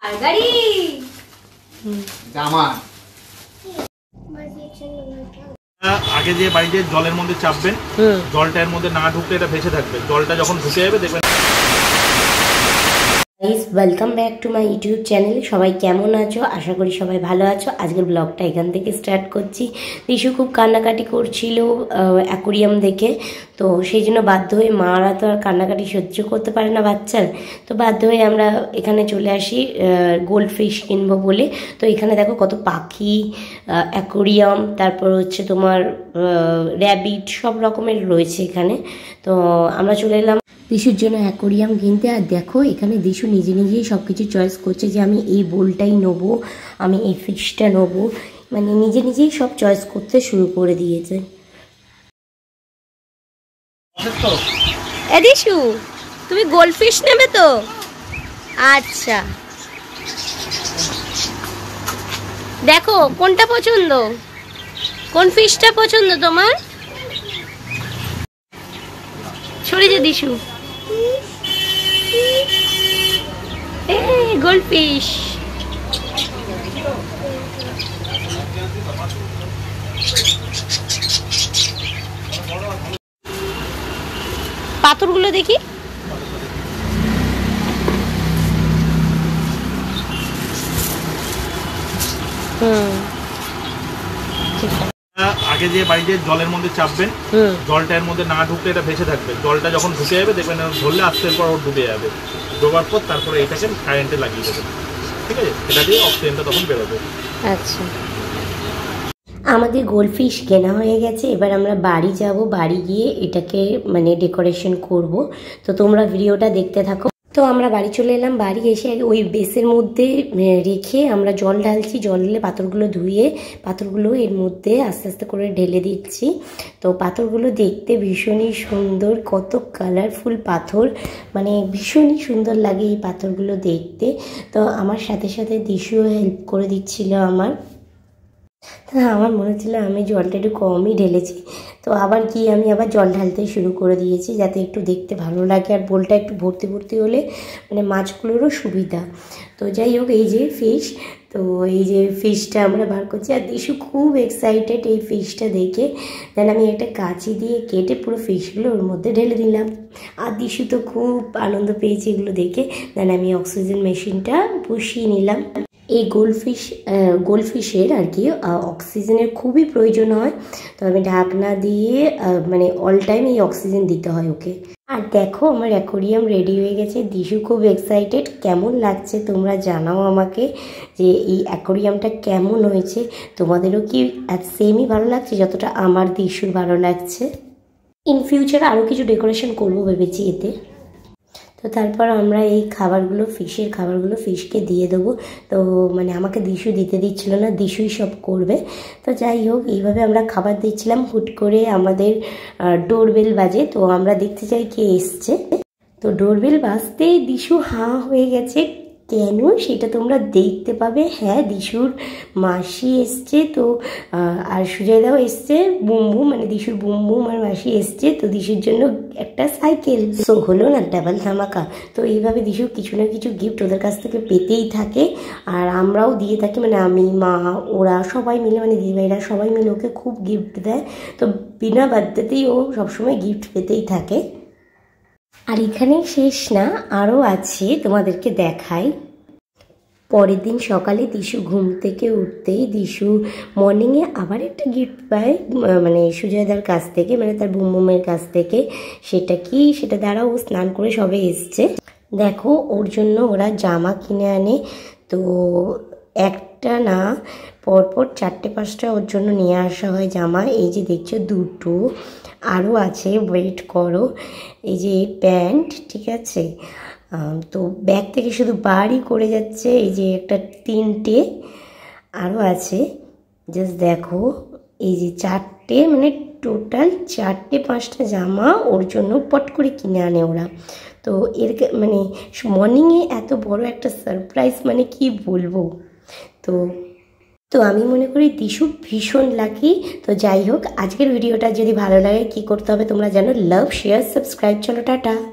গাড়ি জামা আগে যে বাড়িতে জলের মধ্যে চাপবেন, জলটা এর মধ্যে না ঢুকলে এটা ভেসে থাকবে। জলটা যখন ঢুকে যাবে দেখবেন। Welcome back to my YouTube channel. সবাই কেমন আছো? আশা করি সবাই ভালো আছো। আজকের ব্লগটা এখান থেকে স্টার্ট করছি। দিশু খুব কান্নাকাটি করছিল অ্যাকোরিয়াম দেখে, তো সেই জন্য বাধ্য হয়ে, মারা তো আর কান্নাকাটি সহ্য করতে পারে না বাচ্চার, তো বাধ্য হয়ে আমরা এখানে চলে আসি গোল্ড ফিশ কিনবো বলে। তো এখানে দেখো কত পাখি, অ্যাকোরিয়াম, তারপর হচ্ছে তোমার র্যাবিট, সব রকমের রয়েছে এখানে। তো আমরা চলে এলাম দিশুর জন্য অ্যাকোরিয়াম কিনতে। আর দেখো এখানে দিশু নিজে নিজেই সব কিছু চয়েস করছে যে আমি এই বোলটাই নেবো, আমি এই ফিশটা নেবো, মানে নিজে নিজেই সব চয়েস করতে শুরু করে দিয়েছে। দিশু, তুমি গোল্ড ফিশ নেবে তো? আচ্ছা, দেখো কোনটা পছন্দ, কোন ফিশটা পছন্দ তোমার? সরে যে দিশু, গোল্ড ফিশ। পাথরগুলো দেখি। আগে যে বাড়িতে জলের মধ্যে চাপবেন, জলটা এর মধ্যে না ঢুকলে এটা ভেসে থাকবে। জলটা যখন ঢুকে যাবে দেখবেন ধরলে আস্তে পর ওর ডুবে যাবে। ডোবার পর তারপরে এইটাকে কারেন্টে লাগিয়ে দেবেন, ঠিক আছে? এটা দিয়ে অক্সিজেনটা তখন বেরোবে। আচ্ছা, আমাদের গোল্ড ফিশ কেনা হয়ে গেছে। এবার আমরা বাড়ি যাব, বাড়ি গিয়ে এটাকে মানে ডেকোরেশন করব। তো তোমরা ভিডিওটা দেখতে থাকো। তো আমরা বাড়ি চলে এলাম। বাড়ি এসে ওই বেসের মধ্যে রেখে আমরা জল ঢালছি। জল ঢেলে পাথরগুলো ধুয়ে পাথরগুলো এর মধ্যে আস্তে আস্তে করে ঢেলে দিচ্ছি। তো পাথরগুলো দেখতে ভীষণই সুন্দর, কত কালারফুল পাথর, মানে ভীষণই সুন্দর লাগে এই পাথরগুলো দেখতে। তো আমার সাথে সাথে দিশুও হেল্প করে দিচ্ছিল আমার। আমার মনে হচ্ছিল আমি জলটা একটু কমই ঢেলেছি, তো আবার কি আমি আবার জল ঢালতে শুরু করে দিয়েছি যাতে একটু দেখতে ভালো লাগে, আর বোলটা একটু ভর্তি ভর্তি হলে মানে মাছগুলোরও সুবিধা। তো যাই হোক, এই যে ফিশ, তো এই যে ফিশটা আমরা বার করছি। আর দিশু খুব এক্সাইটেড এই ফিশটা দেখে। দেন আমি একটা কাঁচি দিয়ে কেটে পুরো ফিশগুলো ওর মধ্যে ঢেলে দিলাম। আর দিশু তো খুব আনন্দ পেয়েছে এগুলো দেখে। দেন আমি অক্সিজেন মেশিনটা বসিয়ে নিলাম। এই গোল্ড ফিশের আর কি অক্সিজেনের খুবই প্রয়োজন হয়। তো আমি ঢাকনা দিয়ে মানে অল টাইম এই অক্সিজেন দিতে হয় ওকে। আর দেখো আমার অ্যাকোরিয়াম রেডি হয়ে গেছে। দিশু খুব এক্সাইটেড। কেমন লাগছে তোমরা জানাও আমাকে যে এই অ্যাকোরিয়ামটা কেমন হয়েছে। তোমাদেরও কি সেমই ভালো লাগছে যতটা আমার দিশুর ভালো লাগছে? ইন ফিউচার আরও কিছু ডেকোরেশন করবো ভেবেছি এতে। তো তারপর আমরা এই খাবারগুলো, ফিশের খাবারগুলো ফিশকে দিয়ে দেবো। তো মানে আমাকে দিশু দিতে দিচ্ছিল না, দিশুই সব করবে। তো যাই হোক, এইভাবে আমরা খাবার দিচ্ছিলাম। হুট করে আমাদের ডোরবেল বাজে। তো আমরা দেখতে চাই কে এসছে। তো ডোরবেল বাজতেই দিশু হাঁ হয়ে গেছে। কেন সেটা তোমরা দেখতে পাবে। হ্যাঁ, দিশুর মাসি এসছে। তো আর সুজয়দাও এসছে, বুমবুম মানে দিশুর বুমবুম আর মাসি এসছে। তো দিশুর জন্য একটা সাইকেল। সো হলো না ডাবল ধামাকা। তো এইভাবে দিশু কিছু না কিছু গিফট ওদের কাছ থেকে পেতেই থাকে, আর আমরাও দিয়ে থাকি। মানে আমি, মা, ওরা সবাই মিলে, মানে দিদিভাইরা সবাই মিলে ওকে খুব গিফট দেয়। তো বিনা বাধ্যতেই ও সবসময় গিফট পেতেই থাকে। আর এখানেই শেষ না, আরও আছে, তোমাদেরকে দেখাই। পরের দিন সকালে দিশু ঘুম থেকে উঠতেই দিশু মর্নিংয়ে আবার একটা গিফট পায়, মানে সুজয়দার কাছ থেকে, মানে তার বুমবুমের কাছ থেকে। সেটা কি, সেটা দ্বারা ও স্নান করে সবে এসছে। দেখো ওর জন্য ওরা জামা কিনে আনে। তো একটা না, পরপর 4-5টা ওর জন্য নিয়ে আসা হয় জামা। এই যে দেখছো দুটো, আরও আছে, ওয়েট করো। এই যে প্যান্ট, ঠিক আছে। তো ব্যাগ থেকে শুধু বারই করে যাচ্ছে। এই যে একটা 3টে আরও আছে, জাস্ট দেখো। এই যে 4টে, মানে টোটাল 4-5টা জামা ওর জন্য পট করে কিনে আনে ওরা। তো এর মানে মর্নিংয়ে এত বড় একটা সারপ্রাইজ, মানে কি বলবো। তো আমি মনে করি দিশু ভীষণ লাকি। তো যাই হোক, আজকের ভিডিওটা যদি ভালো লাগে কি করতে হবে তোমরা জানো, লাভ, শেয়ার, সাবস্ক্রাইব। চলো টাটা।